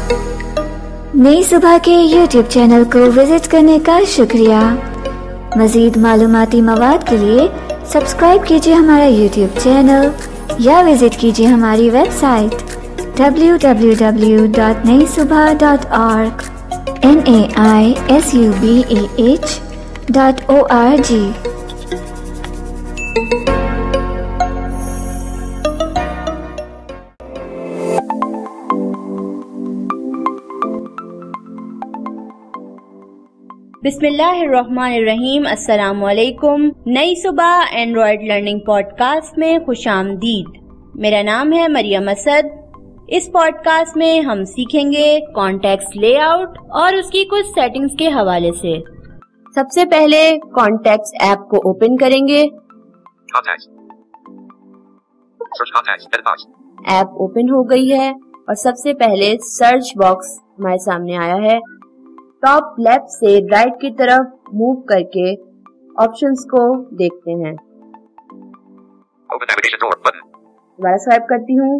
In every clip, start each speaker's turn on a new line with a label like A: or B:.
A: नई सुबह के YouTube चैनल को विजिट करने का शुक्रिया। मज़ीद मालूमाती मवाद के लिए सब्सक्राइब कीजिए हमारा YouTube चैनल या विजिट कीजिए हमारी वेबसाइट www.naisubah.org naisubah.org।
B: बिस्मिल्लाहिर्रहमानिर्रहीम। अस्सलामुअलैकुम। नई सुबह एंड्रॉयड लर्निंग पॉडकास्ट में खुशामदीद। मेरा नाम है मरियम असद। इस पॉडकास्ट में हम सीखेंगे कॉन्टेक्स्ट लेआउट और उसकी कुछ सेटिंग्स के हवाले से। सबसे पहले कॉन्टेक्स्ट ऐप को ओपन करेंगे। ऐप ओपन हो गई है और सबसे पहले सर्च बॉक्स हमारे सामने आया है। टॉप लेफ्ट से राइट की तरफ मूव करके ऑप्शंस को देखते हैं। दोबारा स्वाइप करती हूँ।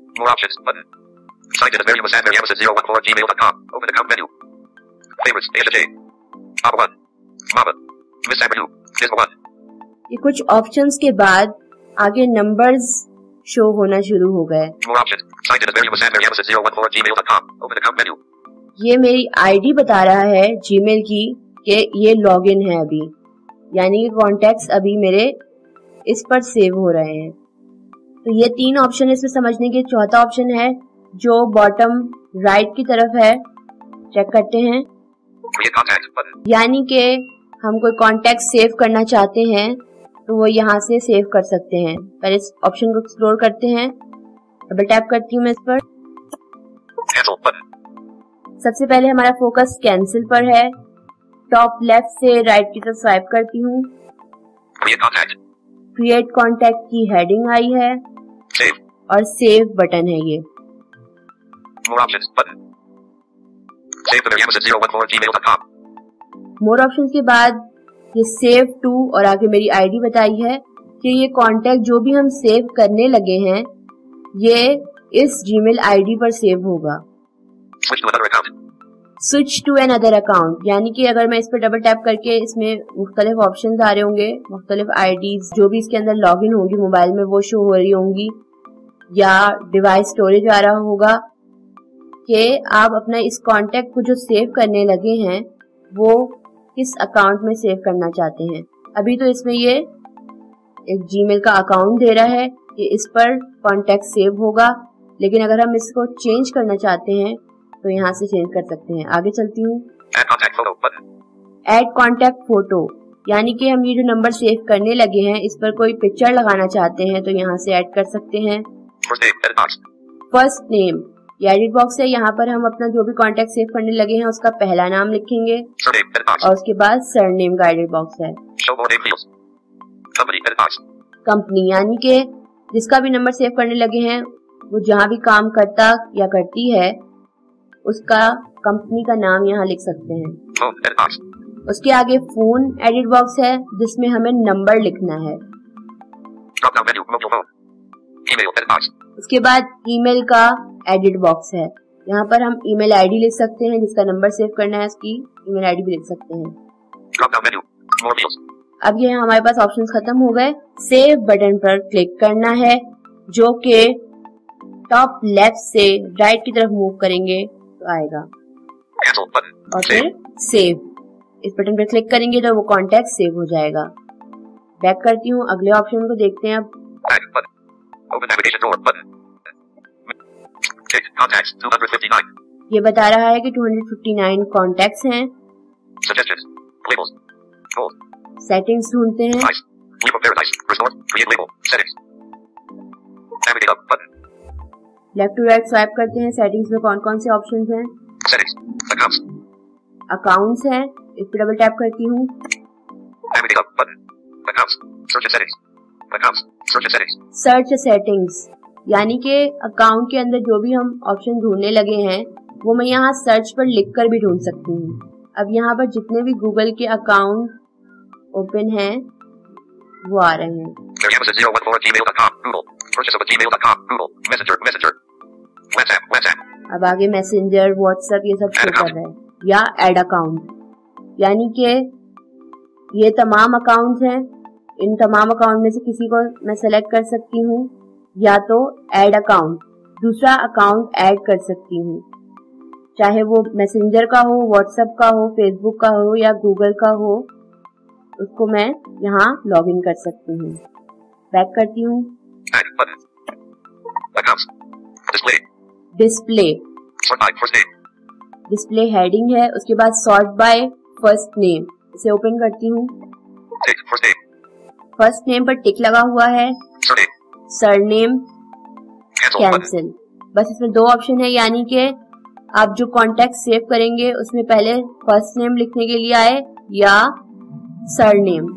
B: ये कुछ ऑप्शंस के बाद आगे नंबर्स शो होना शुरू हो गए। ये मेरी आईडी बता रहा है जीमेल की कि ये लॉगिन है अभी, यानी कि कॉन्टेक्ट्स अभी मेरे इस पर सेव हो रहे हैं। तो ये 3 ऑप्शन इसमें समझने के। चौथा ऑप्शन है जो बॉटम राइट की तरफ है, चेक करते हैं। यानी कि हम कोई कॉन्टेक्ट सेव करना चाहते हैं तो वो यहाँ से सेव कर सकते हैं। पहले इस ऑप्शन को एक्सप्लोर करते हैं। डबल टैप करती हूँ मैं इस पर। सबसे पहले हमारा फोकस कैंसिल पर है। टॉप लेफ्ट से राइट की तरफ स्वाइप करती हूँ। क्रिएट कॉन्टेक्ट की हेडिंग आई है और सेव बटन है ये। मोर ऑप्शन के बाद ये सेव टू और आगे मेरी आईडी बताई है कि ये कॉन्टेक्ट जो भी हम सेव करने लगे हैं ये इस जीमेल आईडी पर सेव होगा। Switch to another account, यानी कि अगर मैं इस पर डबल टैप करके इसमें मुख्तलिफ ऑप्शन आ रहे होंगे, मुख्तलिफ आईडीज जो भी इसके अंदर लॉगिन होंगी मोबाइल में वो शो हो रही होंगी, या डिवाइस स्टोरेज आ रहा होगा कि आप अपना इस कॉन्टेक्ट को जो सेव करने लगे हैं वो किस अकाउंट में सेव करना चाहते हैं। अभी तो इसमें ये एक जीमेल का अकाउंट दे रहा है कि इस पर कॉन्टेक्ट सेव होगा, लेकिन अगर हम इसको चेंज करना चाहते हैं तो यहाँ से चेंज कर सकते हैं। आगे चलती हूँ। ऐड कॉन्टेक्ट फोटो, यानी कि हम ये जो नंबर सेव करने लगे हैं इस पर कोई पिक्चर लगाना चाहते हैं तो यहाँ से ऐड कर सकते हैं। फर्स्ट नेम, ये एडिट बॉक्स है। यहाँ पर हम अपना जो भी कॉन्टेक्ट सेव करने लगे हैं उसका पहला नाम लिखेंगे और उसके बाद सरनेम का एडिट बॉक्स है। कंपनी, यानी कि जिसका भी नंबर सेव करने लगे हैं वो जहाँ भी काम करता या करती है उसका कंपनी का नाम यहाँ लिख सकते हैं। उसके आगे फोन एडिट बॉक्स है जिसमें हमें नंबर लिखना है। उसके बाद ईमेल का एडिट बॉक्स है। यहाँ पर हम ईमेल आईडी लिख सकते हैं, जिसका नंबर सेव करना है उसकी ईमेल आईडी भी लिख सकते हैं। अब ये हमारे पास ऑप्शंस खत्म हो गए। सेव बटन पर क्लिक करना है जो कि टॉप लेफ्ट से राइट की तरफ मूव करेंगे तो आएगा और फिर सेव, इस बटन पर क्लिक करेंगे तो वो कॉन्टेक्ट सेव हो जाएगा। बैक करती हूँ, अगले ऑप्शन को देखते हैं। अब ये बता रहा है कि 259 कॉन्टेक्ट्स हैं। सेटिंग्स ढूंढते हैं। लेफ्ट टू राइट स्वाइप करते हैं। सेटिंग्स में कौन कौन से ऑप्शंस हैं? अकाउंट्स है, इस पर डबल टैप करती हूँ। सर्च सेटिंग्स, यानी कि अकाउंट के अंदर जो भी हम ऑप्शन ढूंढने लगे हैं वो मैं यहाँ सर्च पर लिखकर भी ढूंढ सकती हूँ। अब यहाँ पर जितने भी गूगल के अकाउंट ओपन हैं वो आ रहे हैं। अब आगे मैसेंजर, व्हाट्सएप ये सब शो कर रहा है। या ऐड अकाउंट, यानी कि ये तमाम अकाउंट्स हैं, इन तमाम अकाउंट में से किसी को मैं सेलेक्ट कर सकती हूँ, या तो ऐड अकाउंट, दूसरा अकाउंट ऐड कर सकती हूँ, चाहे वो मैसेंजर का हो, व्हाट्सएप का हो, फेसबुक का हो या गूगल का हो, उसको मैं यहाँ लॉग इन कर सकती हूँ। बैक करती हूँ। डिस्प्ले, डिस्प्ले हेडिंग है, उसके बाद सॉर्ट बाय फर्स्ट नेम, इसे ओपन करती हूँ। फर्स्ट नेम पर टिक लगा हुआ है, सरनेम कैंसिल। बस इसमें दो ऑप्शन है, यानी कि आप जो कॉन्टेक्ट सेव करेंगे उसमें पहले फर्स्ट नेम लिखने के लिए आए या सरनेम।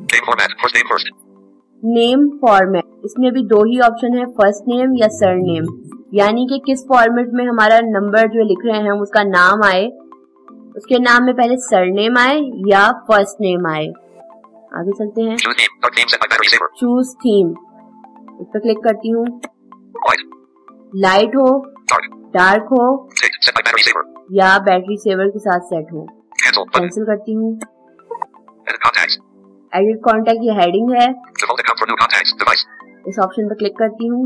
B: नेम फॉर्मेट, इसमें भी दो ही ऑप्शन है, फर्स्ट नेम या सरनेम, यानी कि किस फॉर्मेट में हमारा नंबर जो लिख रहे हैं उसका नाम आए, उसके नाम में पहले सरनेम आए या फर्स्ट नेम आए। आगे चलते हैं। चूज थीम, इस पर क्लिक करती हूँ। लाइट हो, डार्क हो या बैटरी सेवर के साथ सेट हो। कैंसिल करती हूँ। एडिट कॉन्टैक्ट, ये हेडिंग है, इस ऑप्शन पर क्लिक करती हूँ।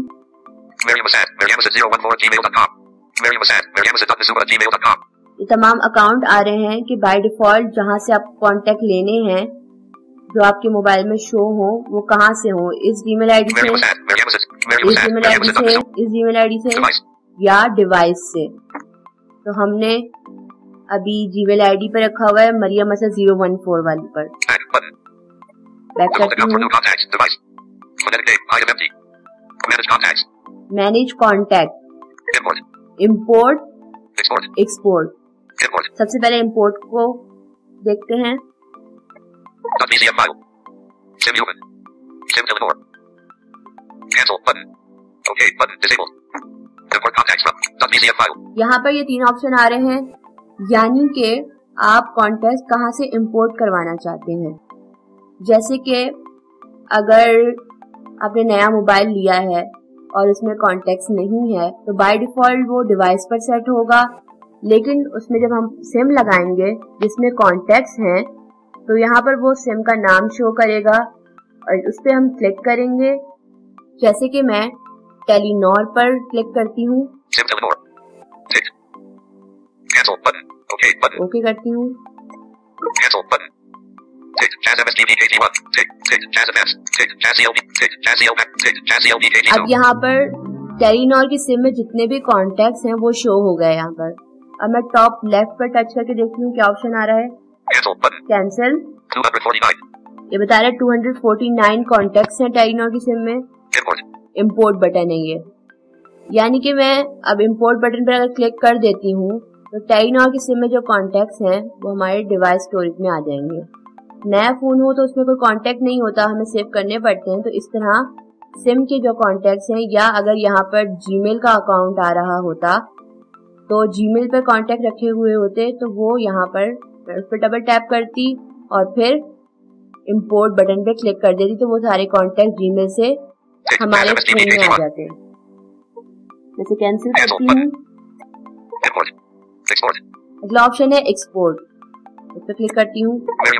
B: ये तमाम अकाउंट आ रहे हैं कि बाय डिफॉल्ट जहाँ से आप कॉन्टैक्ट लेने हैं जो आपके मोबाइल में शो हो वो कहाँ से हो, इस जीमेल आईडी से, इस जीमेल आईडी से, इस जीमेल आईडी से या डिवाइस से। तो हमने अभी जीमेल आईडी पर रखा हुआ है मरियम असद 014 वाली पर। बैक करती हूँ। Manage contact, import, export. सबसे पहले इम्पोर्ट को देखते हैं। यहाँ पर ये तीन ऑप्शन आ रहे हैं, यानी कि आप कॉन्टैक्ट कहाँ से इम्पोर्ट करवाना चाहते हैं। जैसे कि अगर आपने नया मोबाइल लिया है और उसमें कॉन्टैक्ट्स नहीं है तो बाय डिफॉल्ट वो डिवाइस पर सेट होगा, लेकिन उसमें जब हम सिम लगाएंगे जिसमें कॉन्टैक्ट्स हैं तो यहाँ पर वो सिम का नाम शो करेगा और उस पर हम क्लिक करेंगे। जैसे कि मैं टेलीनॉर पर क्लिक करती हूँ, ओके करती हूँ। अब यहाँ पर टेलीनॉर की सिम में जितने भी कॉन्टैक्ट्स हैं वो शो हो गए यहाँ पर। अब मैं टॉप लेफ्ट पर टच करके देखती हूँ क्या ऑप्शन आ रहा है। कैंसिल, ये बता रहा है 249 कॉन्टैक्ट्स हैं टेलीनॉर की सिम में। इम्पोर्ट बटन है ये, यानी कि मैं अब इम्पोर्ट बटन पर अगर क्लिक कर देती हूँ तो टेलीनॉर की सिम में जो कॉन्टैक्ट्स हैं वो हमारे डिवाइस स्टोरेज में आ जाएंगे। नया फोन हो तो उसमें कोई कांटेक्ट नहीं होता, हमें सेव करने पड़ते हैं। तो इस तरह सिम के जो कॉन्टैक्ट्स हैं, या अगर यहाँ पर जीमेल का अकाउंट आ रहा होता तो जीमेल पर कॉन्टैक्ट रखे हुए होते तो वो यहाँ पर मैं उस पर डबल टैप करती और फिर इम्पोर्ट बटन पे क्लिक कर देती तो वो सारे कॉन्टैक्ट जीमेल से हमारे फोन में आ जाते। जैसे कैंसिल करती हूँ। अगला ऑप्शन है एक्सपोर्ट, इस पर क्लिक करती हूँ।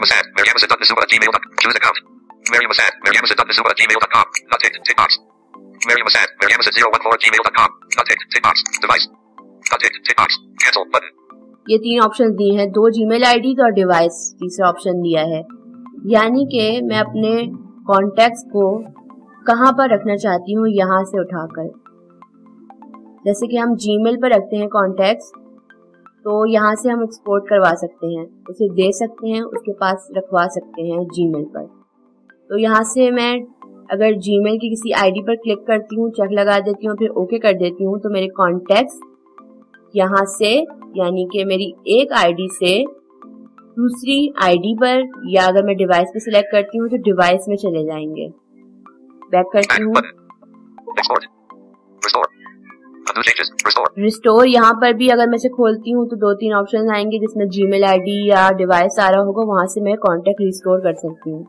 B: ये तीन ऑप्शन दिए हैं, दो जीमेल आईडी और डिवाइस तीसरा ऑप्शन दिया है, यानी कि मैं अपने कॉन्टैक्ट्स को कहाँ पर रखना चाहती हूँ यहाँ से उठाकर। जैसे कि हम जीमेल पर रखते हैं कॉन्टैक्ट्स तो यहाँ से हम एक्सपोर्ट करवा सकते हैं, उसे दे सकते हैं, उसके पास रखवा सकते हैं जीमेल पर। तो यहाँ से मैं अगर जीमेल की किसी आईडी पर क्लिक करती हूँ, चेक लगा देती हूँ, फिर ओके कर देती हूँ तो मेरे कॉन्टैक्ट्स यहाँ से, यानी कि मेरी एक आईडी से दूसरी आईडी पर, या अगर मैं डिवाइस पे सिलेक्ट करती हूँ तो डिवाइस में चले जाएंगे। बैक करती हूँ। रिस्टोर, यहाँ पर भी अगर मैं इसे खोलती हूँ तो दो तीन ऑप्शन आएंगे जिसमें जीमेल आईडी या डिवाइस आ रहा होगा, वहां से मैं कॉन्टैक्ट रिस्टोर कर सकती हूँ।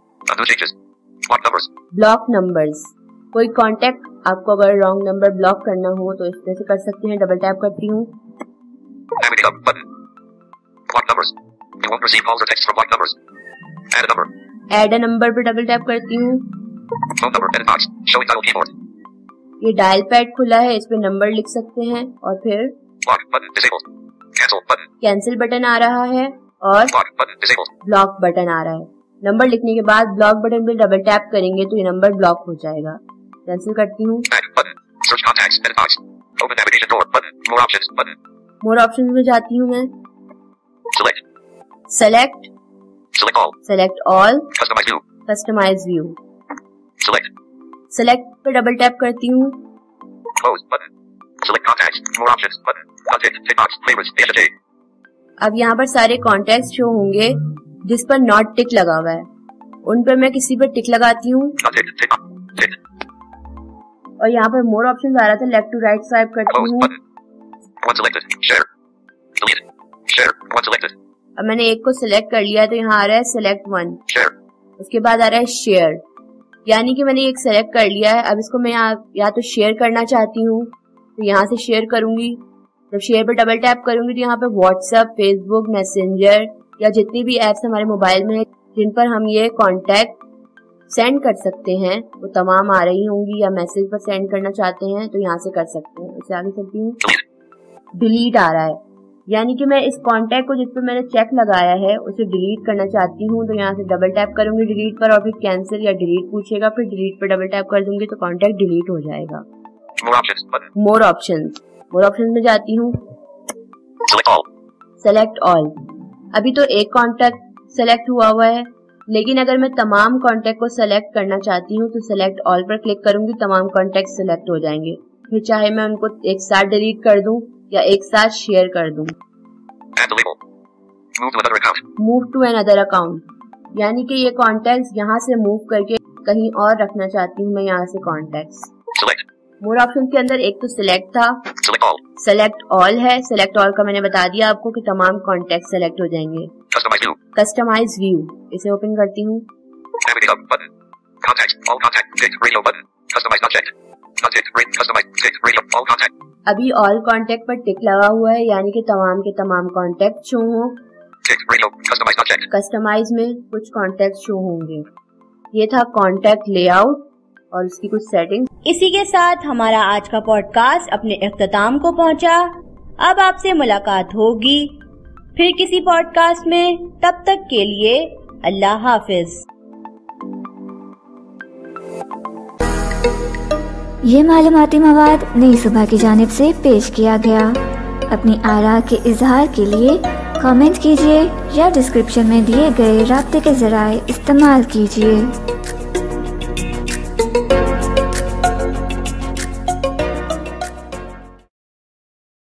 B: ब्लॉक नंबर्स, कोई कॉन्टैक्ट आपको अगर रॉन्ग नंबर ब्लॉक करना हो तो इस तरह से कर सकते हैं। डबल टैप करती हूँ।
C: Navigating up button. Block numbers. You won't receive calls or texts from blocked numbers. Add a number.
B: Add a number पे डबल टैप करती हूँ।
C: Phone number. Edit box. Showing dial keyboard.
B: ये dial pad खुला है, इस पे number लिख सकते हैं और फिर
C: Block button disabled. Cancel button.
B: Cancel button आ रहा है और
C: Block button disabled.
B: Block button आ रहा है। नंबर लिखने के बाद ब्लॉक बटन पे डबल टैप करेंगे तो ये नंबर ब्लॉक हो जाएगा। कैंसिल करती हूँ।
C: Back button. Search contacts. Edit box. Open navigation door button. More options button.
B: More option में जाती हूँ मैं।
C: Select.
B: Select,
C: Select all.
B: Select all,
C: Customize view.
B: Customize view.
C: Select.
B: Select पे डबल टैप करती हूँ।
C: Close button. Select contacts. More options button. Contact. Tick box. Favorites. Yesterday.
B: अब यहाँ पर सारे कॉन्टेक्ट शो होंगे जिस पर नॉट टिक लगा हुआ है, उन पर मैं किसी पर टिक लगाती हूँ
C: Contact. Tick box. Tick.
B: और यहाँ पर मोर ऑप्शन आ रहा था, लेफ्ट टू राइट स्वाइप करती
C: Close
B: हूँ।
C: button. One selected. Share. Delete. Share. One selected.
B: अब मैंने एक को सिलेक्ट कर लिया तो यहाँ आ रहा है सिलेक्ट वन।
C: Share.
B: उसके बाद आ रहा है शेयर, यानी कि मैंने एक सेलेक्ट कर लिया है। अब इसको मैं या तो शेयर करना चाहती हूँ तो यहाँ से शेयर करूंगी। जब शेयर पे डबल टैप करूंगी तो यहाँ पे व्हाट्सएप, फेसबुक, मैसेंजर या जितनी भी एप्स हमारे मोबाइल में है जिन पर हम ये कॉन्टेक्ट सेंड कर सकते हैं वो तमाम आ रही होंगी, या मैसेज पर सेंड करना चाहते हैं तो यहाँ से कर सकते हैं। इससे आगे चलती हूँ। डिलीट आ रहा है, यानी कि मैं इस कॉन्टेक्ट को जिस पर मैंने चेक लगाया है उसे डिलीट करना चाहती हूँ तो यहाँ से डबल टैप करूंगी डिलीट पर और फिर कैंसिल या डिलीट पूछेगा, फिर डिलीट पर डबल टैप कर दूंगी तो कॉन्टेक्ट डिलीट हो जाएगा।
C: More options button.
B: More options, more option में जाती हूँ।
C: Select all.
B: सेलेक्ट ऑल, अभी तो एक कॉन्टेक्ट सेलेक्ट हुआ है, लेकिन अगर मैं तमाम कॉन्टेक्ट को सेलेक्ट करना चाहती हूँ तो सेलेक्ट ऑल पर क्लिक करूंगी, तमाम कॉन्टेक्ट सेलेक्ट हो जाएंगे। फिर चाहे मैं उनको एक साथ डिलीट कर दूं या एक साथ शेयर कर दूं।
C: Add the label. Move to another account.
B: Move to another account, यानी कि ये कॉन्टेक्ट्स यहाँ से मूव करके कहीं और रखना चाहती हूँ मैं यहाँ से कॉन्टेक्ट्स।
C: Select.
B: मोर ऑप्शन के अंदर एक तो सिलेक्ट था,
C: Select all.
B: सेलेक्ट ऑल है। सेलेक्ट ऑल का मैंने बता दिया आपको कि तमाम कॉन्टेक्ट सेलेक्ट हो जाएंगे।
C: Customize view.
B: कस्टमाइज व्यू, इसे ओपन करती हूँ।
C: Navigate up button. Contact. All contact. Tick radio button. Customize not checked. Contact. Ring. Customize. Tick radio. All contact.
B: अभी ऑल कॉन्टेक्ट पर टिक लगा हुआ है, यानी कि तमाम के तमाम कॉन्टेक्ट शो हों।
C: Tick radio. Customize not checked.
B: Customize में कुछ कॉन्टेक्ट शो होंगे। ये था कॉन्टेक्ट लेआउट और उसकी कुछ सेटिंग।
D: इसी के साथ हमारा आज का पॉडकास्ट अपने इख्तिताम को पहुंचा। अब आपसे मुलाकात होगी फिर किसी पॉडकास्ट में, तब तक के लिए अल्लाह हाफिज।
A: ये मालूमाती मवाद नई सुबह की जानिब से पेश किया गया। अपनी आरा के इजहार के लिए कमेंट कीजिए या डिस्क्रिप्शन में दिए गए राब्ते के ज़राए इस्तेमाल कीजिए।